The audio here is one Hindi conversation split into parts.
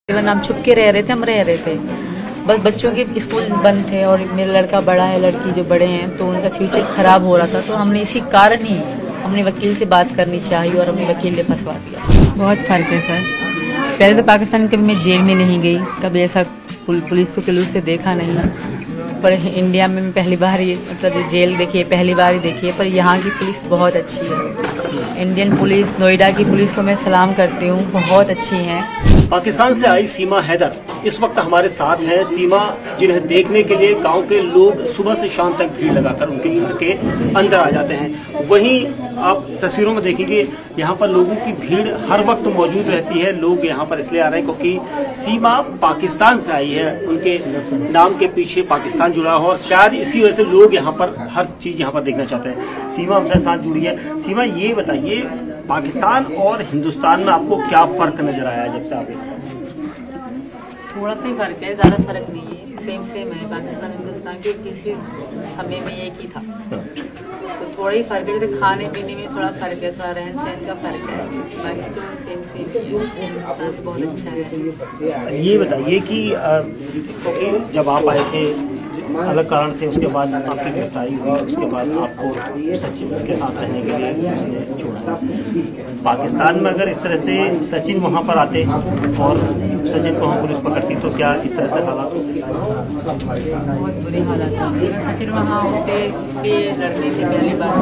इवन हम छुप के रह रहे थे, हम रह रहे थे। बस बच्चों के स्कूल बंद थे और मेरा लड़का बड़ा है, लड़की जो बड़े हैं, तो उनका फ्यूचर ख़राब हो रहा था। तो हमने इसी कारण ही हमने वकील से बात करनी चाहिए और हमने वकील ने फंसवा दिया। बहुत फ़र्क है सर। पहले तो पाकिस्तान कभी मैं जेल में नहीं गई, कभी ऐसा पुलिस को क्लूज से देखा नहीं, पर इंडिया में मैं पहली बार ही मतलब जेल देखी है, पहली बार ही देखी है। पर यहाँ की पुलिस बहुत अच्छी है। इंडियन पुलिस, नोएडा की पुलिस को मैं सलाम करती हूँ, बहुत अच्छी हैं। पाकिस्तान से आई सीमा हैदर इस वक्त हमारे साथ हैं। सीमा जिन्हें देखने के लिए गांव के लोग सुबह से शाम तक भीड़ लगाकर उनके घर के अंदर आ जाते हैं। वहीं आप तस्वीरों में देखेंगे यहाँ पर लोगों की भीड़ हर वक्त मौजूद रहती है। लोग यहाँ पर इसलिए आ रहे हैं क्योंकि सीमा पाकिस्तान से आई है, उनके नाम के पीछे पाकिस्तान जुड़ा हो और शायद इसी वजह से लोग यहाँ पर हर चीज़ यहाँ पर देखना चाहते हैं। सीमा हमसे साथ जुड़ी है। सीमा, ये बताइए, पाकिस्तान और हिंदुस्तान में आपको क्या फ़र्क नज़र आया जब से आप? थोड़ा सा ही फ़र्क है, ज़्यादा फ़र्क नहीं है। सेम है पाकिस्तान हिंदुस्तान के, किसी समय में एक ही था। तो थोड़ा ही फ़र्क है, जैसे खाने पीने में थोड़ा फ़र्क है, थोड़ा रहन सहन का फ़र्क है, बाकी तो सेम ही है। हिंदुस्तान तो बहुत अच्छा है। ये बताइए कि जब आप आए थे अलग कारण थे, उसके बाद आपकी गिरफ्तारी हुई, उसके बाद आपको सचिन के साथ रहने के लिए उसने छोड़ा। पाकिस्तान में अगर इस तरह से सचिन वहाँ पर आते और सचिन को वहाँ पुलिस पकड़ती तो क्या इस तरह से हालात होते? बहुत बुरे हालात होते। अगर सचिन वहाँ होते लड़ने से पहली बार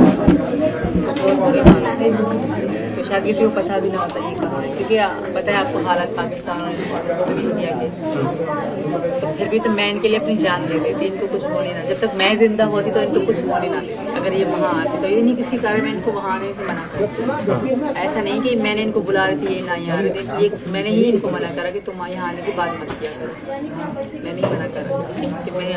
बहुत बुरे हालात है, तो शायद किसी को पता भी ना होता ये कहाँ है, क्योंकि पता है आपको हालात पाकिस्तान और इंडिया के। तो फिर भी तो मैं इनके लिए अपनी जान दे देती, इनको कुछ हो नहीं ना। जब तक मैं जिंदा होती तो इनको कुछ हो नहीं ना। अगर ये वहाँ आते तो ये नहीं, किसी कारण मैं इनको वहाँ आने से मना करती। ऐसा नहीं कि मैंने इनको बुला रही थी, ये ना यहाँ आ रहे थे, ये मैंने ही इनको मना करा कि तुम यहाँ आने की बात मत किया करो। मैंने ही मना करा कि मैं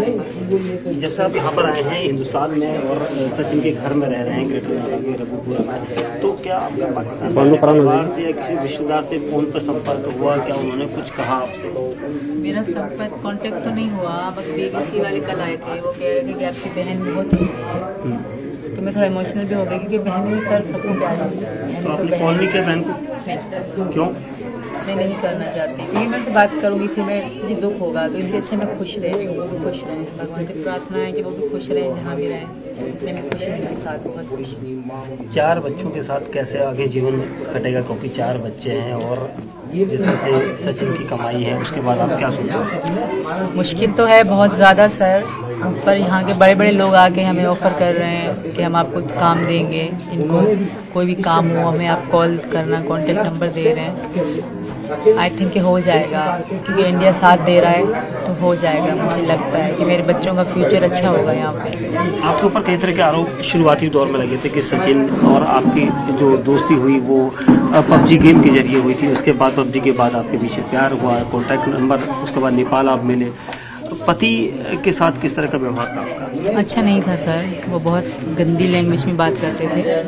आऊँ। जब से आप यहाँ पर आए हैं हिंदुस्तान में और सचिन के घर में रह रहे हैं ग्रेटर रघुपुरा में, तो क्या आपका पाकिस्तान परिवार से या किसी रिश्तेदार से फ़ोन पर संपर्क हुआ? क्या उन्होंने कुछ कहा आपसे? मेरा संपर्क कांटेक्ट तो नहीं हुआ, बस BBC वाले कल आए थे, वो कह रहे थे कि आपकी बहन बहुत हो गई है। तो मैं थोड़ा इमोशनल भी हो गई क्योंकि बहन सर सबको प्यार है। तो आपने कॉल नहीं किया बहन को? क्यों? मैं नहीं करना चाहती, क्योंकि मैं उनसे बात करूँगी फिर मुझे दुख होगा। तो इससे अच्छा मैं खुश रह रही हूँ, वो भी खुश रहें। भगवान से प्रार्थना है कि वो भी खुश रहें, जहाँ भी रहें। मैं भी खुश हूँ उनके साथ, बहुत खुश हूँ। 4 बच्चों के साथ कैसे आगे जीवन कटेगा, क्योंकि 4 बच्चे हैं और जिस तरह से सचिन की कमाई है, उसके बाद आप क्या सोचते? मुश्किल तो है बहुत ज़्यादा सर, पर यहाँ के बड़े बड़े लोग आके हमें ऑफ़र कर रहे हैं कि हम आपको काम देंगे। इनको कोई भी काम हो हमें आप कॉल करना, कॉन्टेक्ट नंबर दे रहे हैं। आई थिंक कि हो जाएगा, क्योंकि इंडिया साथ दे रहा है तो हो जाएगा। मुझे लगता है कि मेरे बच्चों का फ्यूचर अच्छा होगा यहाँ पे। आपके ऊपर कई तरह के आरोप शुरुआती दौर में लगे थे कि सचिन और आपकी जो दोस्ती हुई वो PUBG गेम के जरिए हुई थी, उसके बाद PUBG के बाद आपके पीछे प्यार हुआ, कॉन्टैक्ट नंबर, उसके बाद नेपाल आप मिले। पति के साथ किस तरह का व्यवहार था आपका? अच्छा नहीं था सर, वो बहुत गंदी लैंग्वेज में बात करते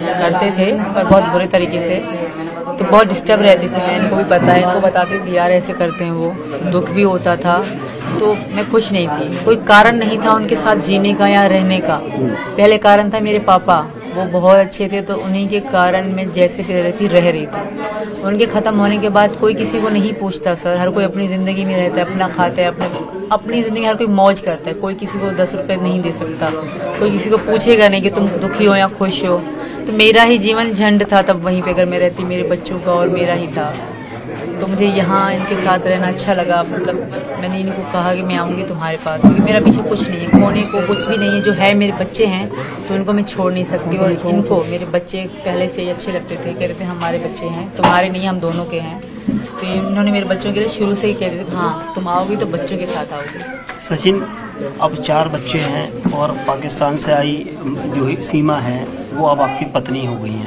थे पर बहुत बुरे तरीके से। तो बहुत डिस्टर्ब रहती थी मैं, इनको भी पता है, इनको बताती थी यार ऐसे करते हैं वो, तो दुख भी होता था। तो मैं खुश नहीं थी, कोई कारण नहीं था उनके साथ जीने का या रहने का। पहले कारण था मेरे पापा, वो बहुत अच्छे थे, तो उन्हीं के कारण मैं जैसे भी रह रही थी। उनके ख़त्म होने के बाद कोई किसी को नहीं पूछता सर, हर कोई अपनी ज़िंदगी में रहता है, अपना खाता है, अपनी ज़िंदगी हर कोई मौज करता है। कोई किसी को 10 रुपये नहीं दे सकता, कोई किसी को पूछेगा नहीं कि तुम दुखी हो या खुश हो। तो मेरा ही जीवन झंड था तब वहीं पे, अगर मैं रहती मेरे बच्चों का और मेरा ही था। तो मुझे यहाँ इनके साथ रहना अच्छा लगा। मतलब मैंने इनको कहा कि मैं आऊँगी तुम्हारे पास, क्योंकि मेरा पीछे कुछ नहीं है, खोने को कुछ भी नहीं है। जो है मेरे बच्चे हैं, तो इनको मैं छोड़ नहीं सकती। और इनको मेरे बच्चे पहले से ही अच्छे लगते थे, कह रहे थे हमारे बच्चे हैं, तुम्हारे नहीं, हम दोनों के हैं। तो इन्होंने मेरे बच्चों के लिए शुरू से ही कह दिया हाँ तुम आओगी तो बच्चों के साथ आओगी। सचिन, अब 4 बच्चे हैं और पाकिस्तान से आई जो सीमा है वो अब आपकी पत्नी हो गई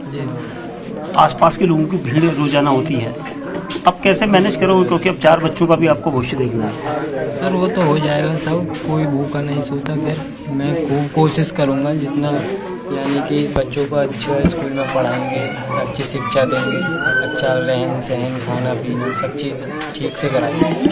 हैं। आसपास के लोगों की भीड़ रोजाना होती है, अब कैसे मैनेज करोगे, क्योंकि अब 4 बच्चों का भी आपको भविष्य देखना है? सर वो तो हो जाएगा सब, कोई भूखा नहीं सोता। फिर मैं खूब कोशिश करूँगा जितना, यानी कि बच्चों को अच्छा स्कूल में पढ़ाएंगे, अच्छी शिक्षा देंगे, अच्छा रहन सहन, खाना पीना सब चीज़ ठीक से कराएंगे।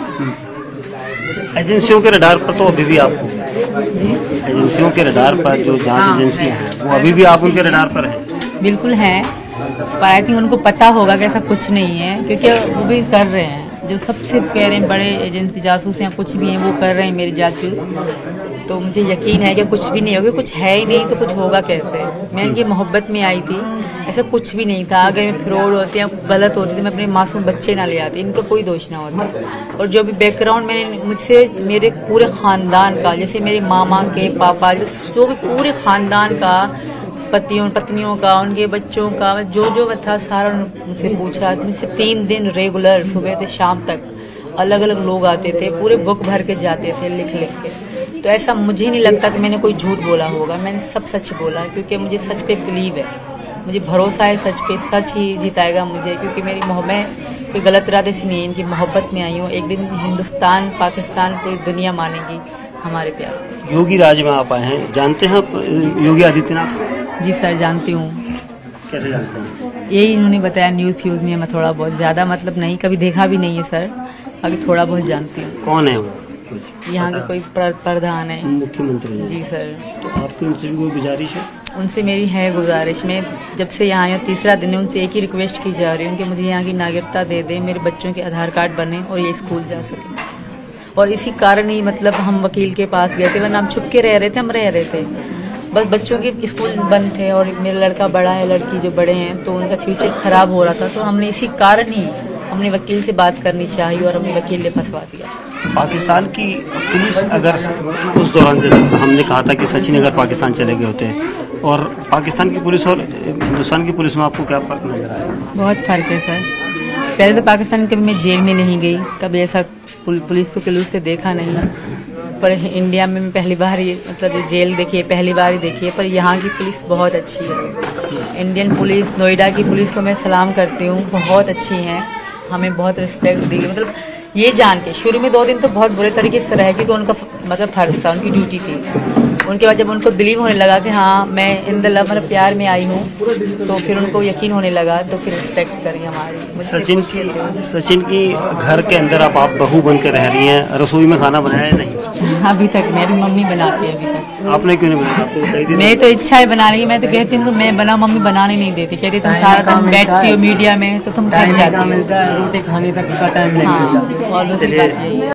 एजेंसियों के रडार पर तो अभी भी आपको, एजेंसियों के रडार पर जो जांच एजेंसी है वो अभी भी आप उनके रडार पर हैं? बिल्कुल हैं, पर आई थिंक उनको पता होगा कि ऐसा कुछ नहीं है, क्योंकि वो भी कर रहे हैं। जो सबसे कह रहे हैं बड़े एजेंसी जासूस या कुछ भी हैं वो कर रहे हैं मेरे जासूस, तो मुझे यकीन है कि कुछ भी नहीं होगा। कुछ है ही नहीं तो कुछ होगा कैसे। मैं इनकी मोहब्बत में आई थी, ऐसा कुछ भी नहीं था। अगर मैं फ्रॉड होती या गलत होती तो मैं अपने मासूम बच्चे ना ले आती, इनका कोई दोष ना होता। और जो भी बैकग्राउंड मैंने मुझसे मेरे पूरे ख़ानदान का, जैसे मेरे मामा के पापा, जो भी पूरे ख़ानदान का, पत्नियों का, उनके बच्चों का, जो था सारा मुझसे पूछा। मुझसे 3 दिन रेगुलर सुबह से शाम तक अलग अलग लोग आते थे, पूरे बुक भर के जाते थे लिख के। तो ऐसा मुझे नहीं लगता कि मैंने कोई झूठ बोला होगा, मैंने सब सच बोला, क्योंकि मुझे सच पे बिलीव है, मुझे भरोसा है सच पे। सच ही जिताएगा मुझे, क्योंकि मेरी मैं कोई गलत इरादे से नहीं, इनकी मोहब्बत में आई हूँ। एक दिन हिंदुस्तान, पाकिस्तान, पूरी दुनिया मानेगी हमारे प्यार। योगी राज में आप आए हैं, जानते हैं आप योगी आदित्यनाथ? जी सर, जानती हूँ। कैसे जानते हैं? यही इन्होंने बताया न्यूज़ फ्यूज़ में। मैं थोड़ा बहुत, ज़्यादा मतलब नहीं, कभी देखा भी नहीं है सर, अभी थोड़ा बहुत जानती हूँ। कौन है वो? यहाँ के कोई प्रधान है, मुख्यमंत्री? जी सर। तो आपकी उनसे भी कोई गुजारिश है? उनसे मेरी है गुजारिश। मैं जब से यहाँ आई हूँ, तीसरा दिन है, उनसे एक ही रिक्वेस्ट की जा रही हूँ कि मुझे यहाँ की नागरिकता दे दें, मेरे बच्चों के आधार कार्ड बने और ये स्कूल जा सकें। और इसी कारण ही मतलब हम वकील के पास गए थे, वरना हम छुप के रह रहे थे, हम रह रहे थे। बस बच्चों के स्कूल बंद थे और मेरा लड़का बड़ा है, लड़की जो बड़े हैं, तो उनका फ्यूचर ख़राब हो रहा था। तो हमने इसी कारण ही हमने वकील से बात करनी चाहिए और हमने वकील ने फंसवा दिया। पाकिस्तान की पुलिस, अगर उस दौरान जैसे हमने कहा था कि सचिन अगर पाकिस्तान चले गए होते, और पाकिस्तान की पुलिस और हिंदुस्तान की पुलिस में आपको क्या फ़र्क नजर आया? बहुत फ़र्क है सर। पहले तो पाकिस्तान कभी मैं जेल में नहीं गई, कभी ऐसा पुलिस को जुलूस से देखा नहीं, पर इंडिया में मैं पहली बार ये मतलब जेल देखी है, पहली बार ही देखी है। पर यहाँ की पुलिस बहुत अच्छी है। इंडियन पुलिस, नोएडा की पुलिस को मैं सलाम करती हूँ, बहुत अच्छी हैं, हमें बहुत रिस्पेक्ट दी। मतलब ये जान के शुरू में 2 दिन तो बहुत बुरे तरीके से रहे, क्योंकि उनका मतलब फर्ज था, उनकी ड्यूटी थी। उनके बाद जब उनको बिलीव होने लगा कि हाँ मैं इन द लव, मतलब प्यार में आई हूँ, तो फिर उनको यकीन होने लगा, तो फिर रिस्पेक्ट करी हमारी। सचिन की घर के अंदर आप बहू बन के रह रही हैं, रसोई में खाना बनाया है नहीं? अभी तक नहीं, अभी मम्मी बनाती है। अभी तक आपने क्यों नहीं बनाया? मैं तो इच्छा है बनाने की, मैं तो कहती हूँ मैं बना, मम्मी बनाने नहीं देती, कहती तुम सारा दिन बैठती हो मीडिया में तो तुम थक जाती हो, रोटी खाने तक का टाइम नहीं मिलता। और दूसरी बात यही है।